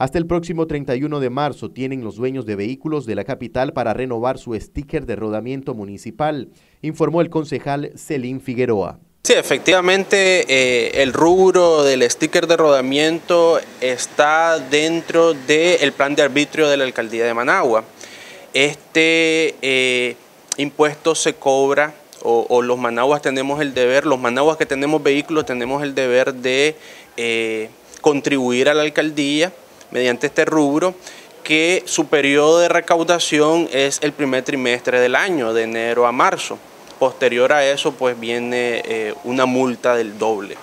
Hasta el próximo 31 de marzo tienen los dueños de vehículos de la capital para renovar su sticker de rodamiento municipal, informó el concejal Celín Figueroa. Sí, efectivamente el rubro del sticker de rodamiento está dentro del plan de arbitrio de la alcaldía de Managua. Este impuesto se cobra, o los managuas tenemos el deber, los managuas que tenemos vehículos tenemos el deber de contribuir a la alcaldía mediante este rubro, que su periodo de recaudación es el primer trimestre del año, de enero a marzo. Posterior a eso, pues viene una multa del doble.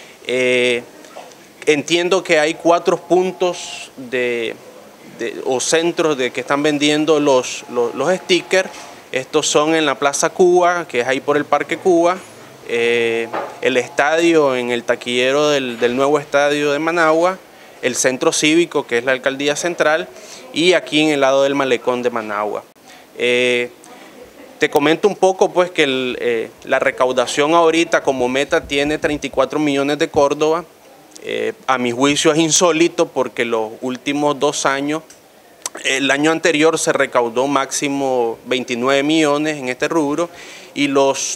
Entiendo que hay 4 puntos o centros que están vendiendo los stickers. Estos son en la Plaza Cuba, que es ahí por el Parque Cuba, el estadio en el taquillero del nuevo estadio de Managua, el centro cívico, que es la alcaldía central, y aquí en el lado del malecón de Managua. Te comento un poco pues que la recaudación ahorita como meta tiene 34 millones de Córdoba. A mi juicio es insólito porque los últimos 2 años, el año anterior se recaudó máximo 29 millones en este rubro y los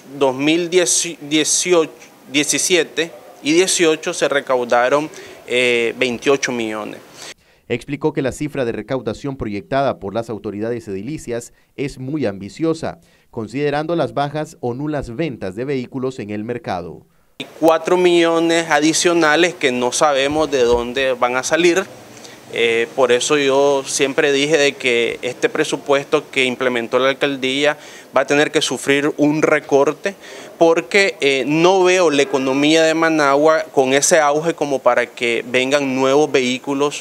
2017 y 18 se recaudaron 28 millones. Explicó que la cifra de recaudación proyectada por las autoridades edilicias es muy ambiciosa, considerando las bajas o nulas ventas de vehículos en el mercado. Hay 4 millones adicionales que no sabemos de dónde van a salir. Por eso yo siempre dije de que este presupuesto que implementó la alcaldía va a tener que sufrir un recorte porque no veo la economía de Managua con ese auge como para que vengan nuevos vehículos,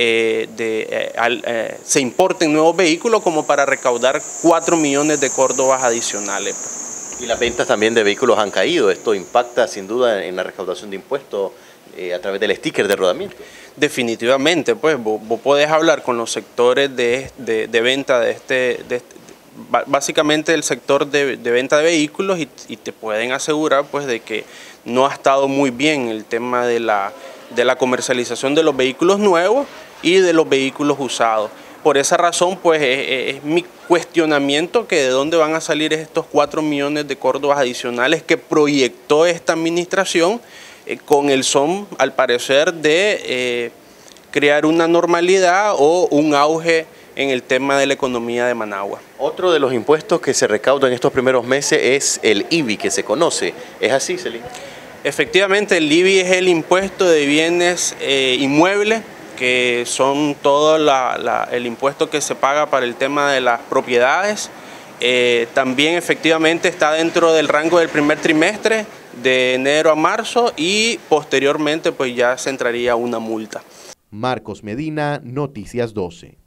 se importen nuevos vehículos como para recaudar 4 millones de córdobas adicionales. Y las ventas también de vehículos han caído. Esto impacta sin duda en la recaudación de impuestos a través del sticker de rodamiento. Definitivamente, pues vos podés hablar con los sectores de venta básicamente el sector de venta de vehículos y te pueden asegurar pues de que no ha estado muy bien el tema de la comercialización de los vehículos nuevos y de los vehículos usados. Por esa razón pues es mi cuestionamiento que de dónde van a salir estos 4 millones de córdobas adicionales que proyectó esta administración con el son, al parecer, de crear una normalidad o un auge en el tema de la economía de Managua. Otro de los impuestos que se recaudan en estos primeros meses es el IBI, que se conoce. ¿Es así, Celín? Efectivamente, el IBI es el impuesto de bienes inmuebles, que son todo el impuesto que se paga para el tema de las propiedades. También efectivamente está dentro del rango del primer trimestre, de enero a marzo, y posteriormente pues ya se entraría una multa. Marcos Medina, Noticias 12.